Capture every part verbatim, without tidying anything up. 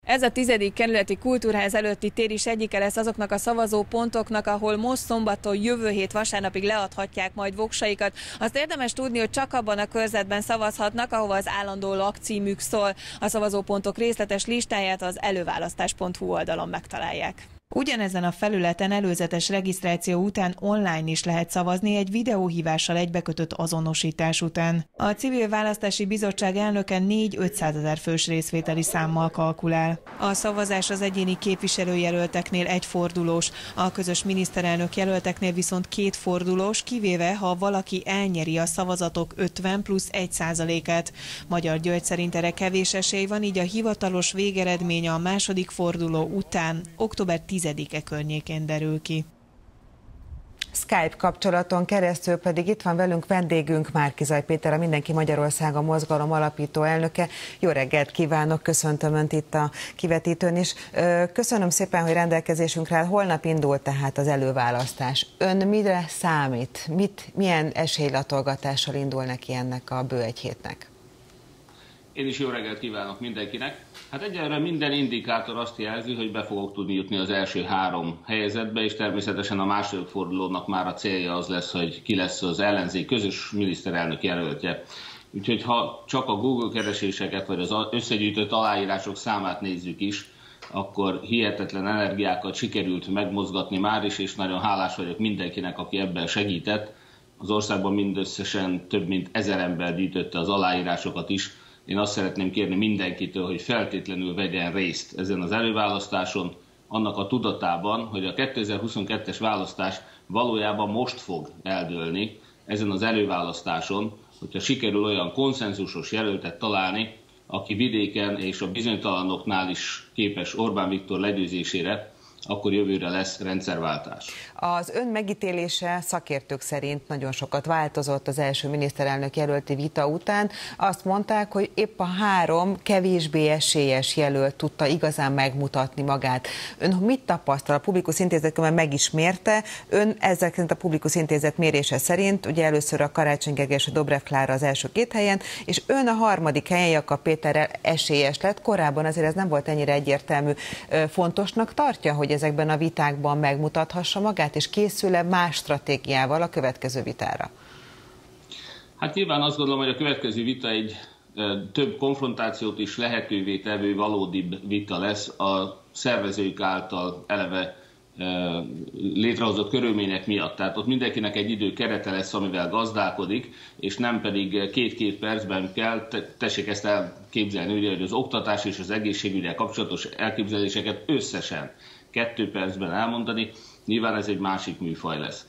Ez a tizedik kerületi kultúrház előtti tér is egyike lesz azoknak a szavazópontoknak, ahol most szombaton, jövő hét vasárnapig leadhatják majd voksaikat. Azt érdemes tudni, hogy csak abban a körzetben szavazhatnak, ahova az állandó lakcímük szól. A szavazópontok részletes listáját az előválasztás pont hu oldalon megtalálják. Ugyanezen a felületen előzetes regisztráció után online is lehet szavazni egy videóhívással egybekötött azonosítás után. A Civil Választási Bizottság elnöke négy-ötszázezer fős részvételi számmal kalkulál. A szavazás az egyéni képviselőjelölteknél egyfordulós, a közös miniszterelnök jelölteknél viszont kétfordulós, kivéve ha valaki elnyeri a szavazatok ötven plusz egy százalékát. Magyar György szerint erre kevés esély van, így a hivatalos végeredmény a második forduló után október tizedike környékén derül ki. Skype kapcsolaton keresztül pedig itt van velünk vendégünk, Márki-Zay Péter, a Mindenki Magyarországa mozgalom alapító elnöke. Jó reggelt kívánok, köszöntöm Önt itt a kivetítőn is. Köszönöm szépen, hogy rendelkezésünkre áll. Holnap indul tehát az előválasztás. Ön mire számít? Mit, milyen esélylatolgatással indul neki ennek a bő egy hétnek? Én is jó reggelt kívánok mindenkinek. Hát egyelőre minden indikátor azt jelzi, hogy be fogok tudni jutni az első három helyezetbe, és természetesen a második fordulónak már a célja az lesz, hogy ki lesz az ellenzék közös miniszterelnök jelöltje. Úgyhogy ha csak a Google kereséseket, vagy az összegyűjtött aláírások számát nézzük is, akkor hihetetlen energiákat sikerült megmozgatni már is, és nagyon hálás vagyok mindenkinek, aki ebben segített. Az országban mindösszesen több mint ezer ember gyűjtötte az aláírásokat is. Én azt szeretném kérni mindenkitől, hogy feltétlenül vegyen részt ezen az előválasztáson, annak a tudatában, hogy a kétezer-huszonkettes választás valójában most fog eldőlni ezen az előválasztáson, hogyha sikerül olyan konszenzusos jelöltet találni, aki vidéken és a bizonytalanoknál is képes Orbán Viktor legyőzésére, akkor jövőre lesz rendszerváltás. Az ön megítélése szakértők szerint nagyon sokat változott az első miniszterelnök jelölti vita után. Azt mondták, hogy épp a három kevésbé esélyes jelölt tudta igazán megmutatni magát. Ön mit tapasztal? A Publikus Intézet megismérte. Ön ezzel szerint a Publikus Intézet mérése szerint, ugye először a Karácsony Gergely és a Dobrev Klára az első két helyen, és ön a harmadik helyen Jakab Péterrel esélyes lett. Korábban azért ez nem volt ennyire egyértelmű. Fontosnak tartja, hogy ezekben a vitákban megmutathassa magát, és készül-e más stratégiával a következő vitára? Hát nyilván azt gondolom, hogy a következő vita egy több konfrontációt is lehetővé tevő valódibb vita lesz a szervezők által eleve létrehozott körülmények miatt. Tehát ott mindenkinek egy idő kerete lesz, amivel gazdálkodik, és nem pedig két-két percben kell, tessék ezt elképzelni, ugye, hogy az oktatás és az egészségügyel kapcsolatos elképzeléseket összesen kettő percben elmondani, nyilván ez egy másik műfaj lesz.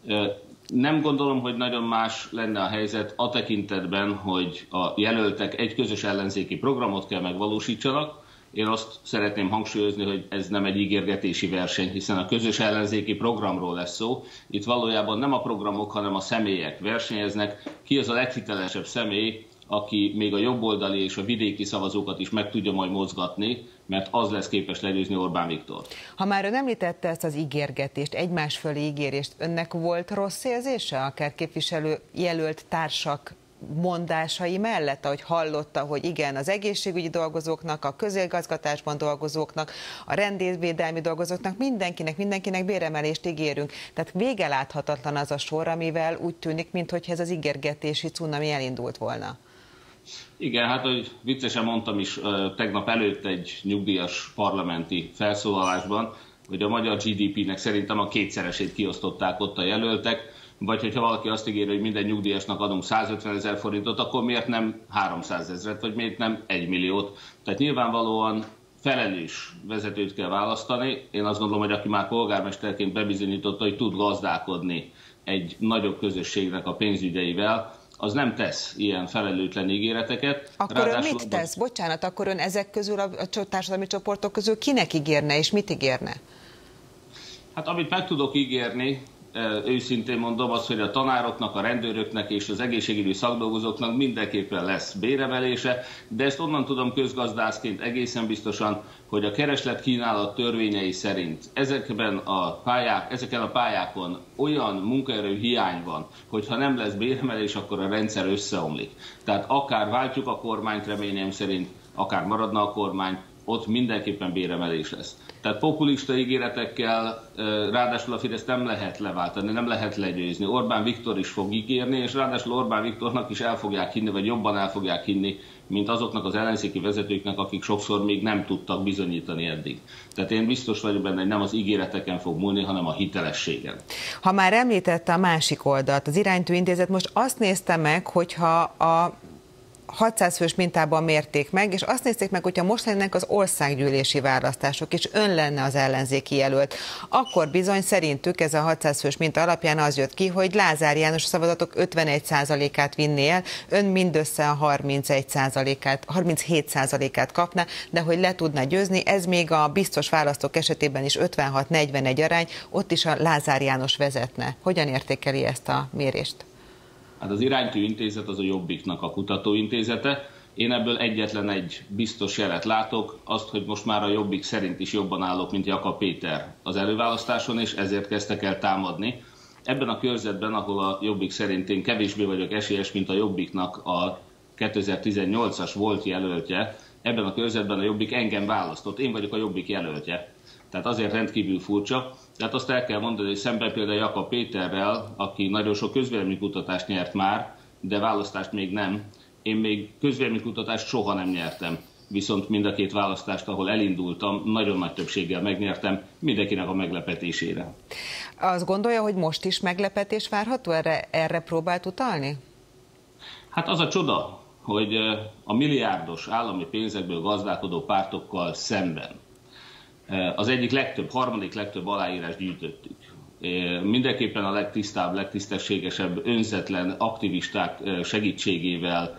Nem gondolom, hogy nagyon más lenne a helyzet a tekintetben, hogy a jelöltek egy közös ellenzéki programot kell megvalósítsanak. Én azt szeretném hangsúlyozni, hogy ez nem egy ígérgetési verseny, hiszen a közös ellenzéki programról lesz szó. Itt valójában nem a programok, hanem a személyek versenyeznek. Ki az a leghitelesebb személy, aki még a jobboldali és a vidéki szavazókat is meg tudja majd mozgatni, mert az lesz képes legyőzni Orbán Viktor. Ha már ön említette ezt az ígérgetést, egymás fölé ígérést, önnek volt rossz érzése, akár képviselő jelölt társak mondásai mellett, ahogy hallotta, hogy igen, az egészségügyi dolgozóknak, a közigazgatásban dolgozóknak, a rendvédelmi dolgozóknak, mindenkinek, mindenkinek béremelést ígérünk. Tehát vége láthatatlan az a sor, amivel úgy tűnik, mintha ez az ígérgetési cunami elindult volna. Igen, hát ahogy viccesen mondtam is tegnap előtt egy nyugdíjas parlamenti felszólalásban, hogy a magyar gé dé pének szerintem a kétszeresét kiosztották ott a jelöltek, vagy hogyha valaki azt ígéri, hogy minden nyugdíjasnak adunk százötven ezer forintot, akkor miért nem háromszázezret, vagy miért nem egy milliót? Tehát nyilvánvalóan felelős vezetőt kell választani. Én azt gondolom, hogy aki már polgármesterként bebizonyította, hogy tud gazdálkodni egy nagyobb közösségnek a pénzügyeivel, az nem tesz ilyen felelőtlen ígéreteket. Akkor Ráadásul ön mit tesz? Bocsánat, akkor ön ezek közül, a társadalmi csoportok közül kinek ígérne, és mit ígérne? Hát amit meg tudok ígérni, őszintén mondom, az, hogy a tanároknak, a rendőröknek és az egészségügyi szakdolgozóknak mindenképpen lesz béremelése, de ezt onnan tudom közgazdászként egészen biztosan, hogy a kereslet-kínálat törvényei szerint ezekben a pályák, ezeken a pályákon olyan munkaerő hiány van, hogy ha nem lesz béremelés, akkor a rendszer összeomlik. Tehát akár váltjuk a kormányt reményem szerint, akár maradna a kormány, ott mindenképpen béremelés lesz. Tehát populista ígéretekkel ráadásul a Fidesz nem lehet leváltani, nem lehet legyőzni. Orbán Viktor is fog ígérni, és ráadásul Orbán Viktornak is el fogják hinni, vagy jobban el fogják hinni, mint azoknak az ellenzéki vezetőknek, akik sokszor még nem tudtak bizonyítani eddig. Tehát én biztos vagyok benne, hogy nem az ígéreteken fog múlni, hanem a hitelességen. Ha már említette a másik oldalt, az Iránytű Intézet most azt nézte meg, hogyha a hatszáz fős mintában mérték meg, és azt nézték meg, hogyha most lennek az országgyűlési választások, és ön lenne az ellenzéki jelölt, akkor bizony szerintük ez a hatszáz fős minta alapján az jött ki, hogy Lázár János szavazatok ötvenegy százalékát vinné el, ön mindössze a harmincegy százalékát, harminchét százalékát kapna, de hogy le tudna győzni, ez még a biztos választók esetében is ötvenhat negyvenegy arány, ott is a Lázár János vezetne. Hogyan értékeli ezt a mérést? Hát az Iránytű Intézet az a Jobbiknak a kutatóintézete. Én ebből egyetlen egy biztos jelet látok, azt, hogy most már a Jobbik szerint is jobban állok, mint Jakab Péter az előválasztáson, és ezért kezdtek el támadni. Ebben a körzetben, ahol a Jobbik szerint én kevésbé vagyok esélyes, mint a Jobbiknak a kétezer-tizennyolcas volt jelöltje, ebben a körzetben a Jobbik engem választott, én vagyok a Jobbik jelöltje. Tehát azért rendkívül furcsa. Tehát azt el kell mondani, hogy szemben például Jakab Péterrel, aki nagyon sok közvéleménykutatást nyert már, de választást még nem. Én még közvéleménykutatást soha nem nyertem. Viszont mind a két választást, ahol elindultam, nagyon nagy többséggel megnyertem, mindenkinek a meglepetésére. Azt gondolja, hogy most is meglepetés várható? Erre, erre próbált utalni? Hát az a csoda, hogy a milliárdos állami pénzekből gazdálkodó pártokkal szemben az egyik legtöbb, harmadik legtöbb aláírás gyűjtöttük. Mindenképpen a legtisztább, legtisztességesebb, önzetlen aktivisták segítségével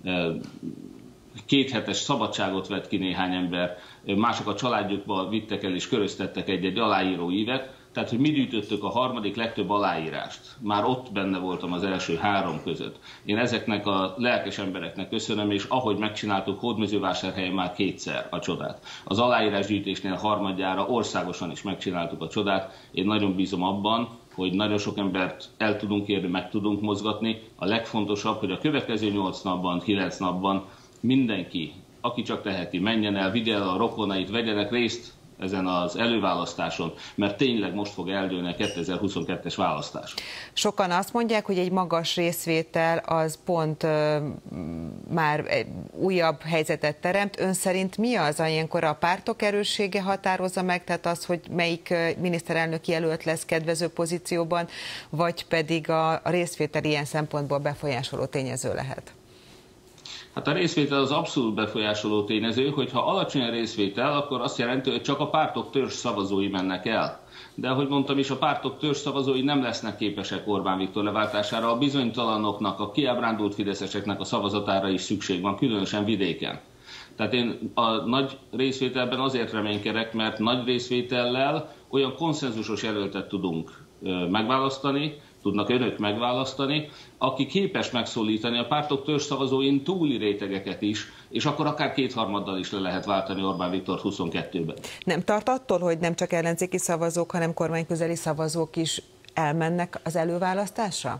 kéthetes szabadságot vett ki néhány ember, mások a családjukba vittek el és köröztettek egy-egy aláíró ívet. Tehát, hogy mi gyűjtöttük a harmadik legtöbb aláírást. Már ott benne voltam az első három között. Én ezeknek a lelkes embereknek köszönöm, és ahogy megcsináltuk Hódmezővásárhelyen már kétszer a csodát. Az aláírásgyűjtésnél harmadjára országosan is megcsináltuk a csodát. Én nagyon bízom abban, hogy nagyon sok embert el tudunk érni, meg tudunk mozgatni. A legfontosabb, hogy a következő nyolc napban, kilenc napban mindenki, aki csak teheti, menjen el, vigye el a rokonait, vegyenek részt ezen az előválasztáson, mert tényleg most fog eldőlni a kétezer-huszonkettes választás. Sokan azt mondják, hogy egy magas részvétel az pont uh, már egy újabb helyzetet teremt. Ön szerint mi az, ilyenkor a pártok erőssége határozza meg, tehát az, hogy melyik miniszterelnök jelölt lesz kedvező pozícióban, vagy pedig a, a részvétel ilyen szempontból befolyásoló tényező lehet? Hát a részvétel az abszolút befolyásoló tényező, hogy ha alacsony a részvétel, akkor azt jelenti, hogy csak a pártok törzs szavazói mennek el. De ahogy mondtam is, a pártok törzs szavazói nem lesznek képesek Orbán Viktor leváltására, a bizonytalanoknak, a kiábrándult fideszeseknek a szavazatára is szükség van, különösen vidéken. Tehát én a nagy részvételben azért reménykedek, mert nagy részvétellel olyan konszenzusos jelöltet tudunk megválasztani, tudnak önök megválasztani, aki képes megszólítani a pártok törzsszavazóin túli rétegeket is, és akkor akár kétharmaddal is le lehet váltani Orbán Viktort huszonkettőben. Nem tart attól, hogy nem csak ellenzéki szavazók, hanem kormányközeli szavazók is elmennek az előválasztásra?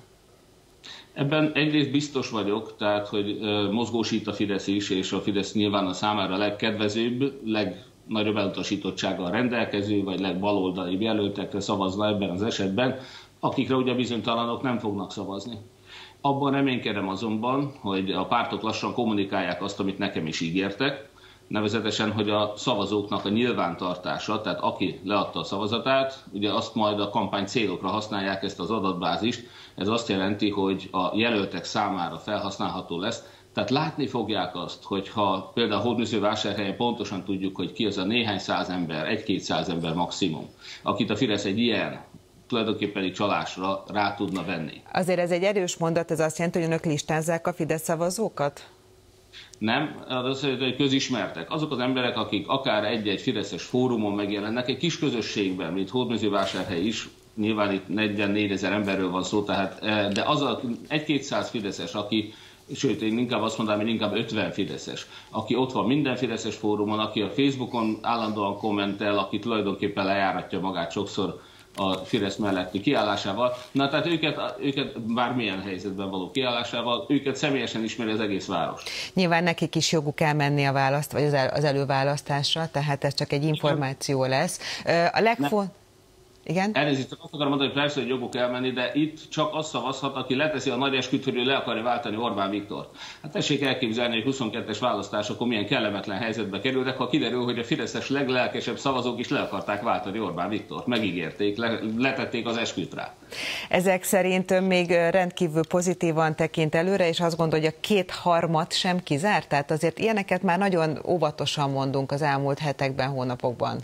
Ebben egyrészt biztos vagyok, tehát hogy mozgósít a Fidesz is, és a Fidesz nyilván a számára a legkedvezőbb, legnagyobb elutasítottsággal rendelkező, vagy legbaloldali jelöltekre szavazna ebben az esetben, akikre ugye bizonytalanok nem fognak szavazni. Abban reménykedem azonban, hogy a pártok lassan kommunikálják azt, amit nekem is ígértek, nevezetesen, hogy a szavazóknak a nyilvántartása, tehát aki leadta a szavazatát, ugye azt majd a kampány célokra használják, ezt az adatbázist. Ez azt jelenti, hogy a jelöltek számára felhasználható lesz. Tehát látni fogják azt, hogy ha például Hódmezővásárhelyen pontosan tudjuk, hogy ki az a néhány száz ember, egy-kétszáz ember maximum, akit a Fidesz egy ilyen tulajdonképpen egy csalásra rá tudna venni. Azért ez egy erős mondat, ez azt jelenti, hogy önök listázzák a Fidesz szavazókat? Nem, az hogy közismertek. Azok az emberek, akik akár egy-egy fideszes fórumon megjelennek, egy kis közösségben, mint Hódmezővásárhely is, nyilván itt negyvennégyezer emberről van szó, tehát, de az a egy-kétszáz fideszes, aki, sőt, én inkább azt mondanám, hogy inkább ötven fideszes, aki ott van minden fideszes fórumon, aki a Facebookon állandóan kommentel, aki tulajdonképpen lejáratja magát sokszor a Fidesz melletti kiállásával. Na tehát őket, őket bármilyen helyzetben való kiállásával, őket személyesen ismeri az egész város. Nyilván nekik is joguk elmenni a választ, vagy az, el, az előválasztásra, tehát ez csak egy információ lesz. A legfont... Igen? Elnézést, azt akarom mondani, hogy persze, hogy joguk elmenni, de itt csak az szavazhat, aki leteszi a nagy esküt, hogy ő le akarja váltani Orbán Viktort. Hát tessék elképzelni, hogy huszonkettes választásokon milyen kellemetlen helyzetbe kerültek, ha kiderül, hogy a fideszes leglelkesebb szavazók is le akarták váltani Orbán Viktort. Megígérték, le, letették az esküt rá. Ezek szerint ön még rendkívül pozitívan tekint előre, és azt gondolja, hogy a kétharmad sem kizárt? Tehát azért ilyeneket már nagyon óvatosan mondunk az elmúlt hetekben, hónapokban.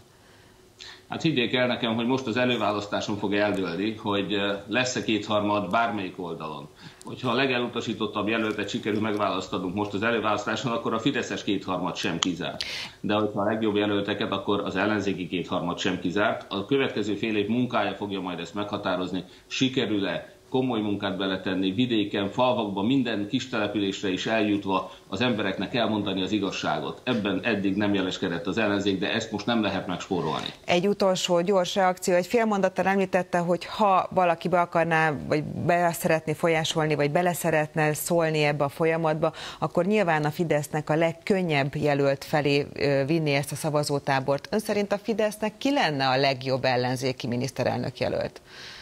Hát higgyék el nekem, hogy most az előválasztáson fog eldőlni, hogy lesz-e kétharmad bármelyik oldalon. Hogyha a legelutasítottabb jelöltet sikerül megválasztanunk most az előválasztáson, akkor a fideszes kétharmad sem kizárt. De hogyha a legjobb jelölteket, akkor az ellenzéki kétharmad sem kizárt. A következő fél év munkája fogja majd ezt meghatározni, sikerül-e komoly munkát beletenni, vidéken, falvakban, minden kis településre is eljutva az embereknek elmondani az igazságot. Ebben eddig nem jeleskedett az ellenzék, de ezt most nem lehet megspórolni. Egy utolsó gyors reakció, egy fél mondattal említette, hogy ha valaki be akarná, vagy be szeretné folyásolni, vagy bele szeretne szólni ebbe a folyamatba, akkor nyilván a Fidesznek a legkönnyebb jelölt felé vinni ezt a szavazótábort. Ön szerint a Fidesznek ki lenne a legjobb ellenzéki miniszterelnök jelölt?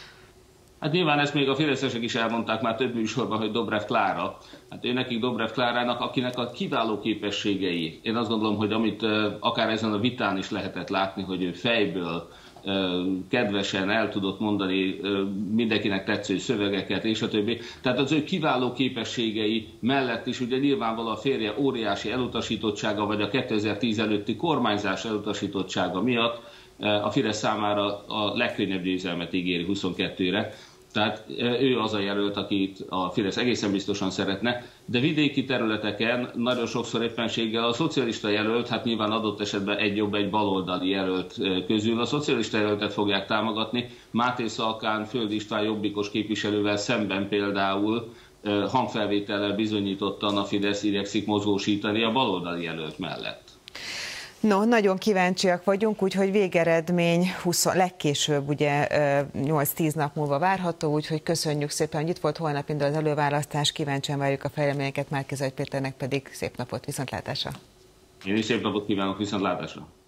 Hát nyilván ezt még a fideszesek is elmondták már több műsorban, hogy Dobrev Klára. Hát ő nekik Dobrev Klárának, akinek a kiváló képességei. Én azt gondolom, hogy amit akár ezen a vitán is lehetett látni, hogy ő fejből kedvesen el tudott mondani mindenkinek tetsző szövegeket, és a többi. Tehát az ő kiváló képességei mellett is ugye nyilvánvalóan a férje óriási elutasítottsága, vagy a kétezer-tíz előtti kormányzás elutasítottsága miatt a Fidesz számára a legkönnyebb győzelmet ígéri huszonkettőre. Tehát ő az a jelölt, akit a Fidesz egészen biztosan szeretne, de vidéki területeken nagyon sokszor éppenséggel a szocialista jelölt, hát nyilván adott esetben egy jobb, egy baloldali jelölt közül a szocialista jelöltet fogják támogatni. Máté Szalkán, Föld István jobbikos képviselővel szemben például hangfelvétellel bizonyítottan a Fidesz igyekszik mozgósítani a baloldali jelölt mellett. No, nagyon kíváncsiak vagyunk, úgyhogy végeredmény húsz, legkésőbb ugye nyolc-tíz nap múlva várható, úgyhogy köszönjük szépen, hogy itt volt, holnap indul az előválasztás, kíváncsian várjuk a fejleményeket, Márki-Zay Péternek pedig szép napot, viszontlátásra! Én is szép napot kívánok, viszontlátásra!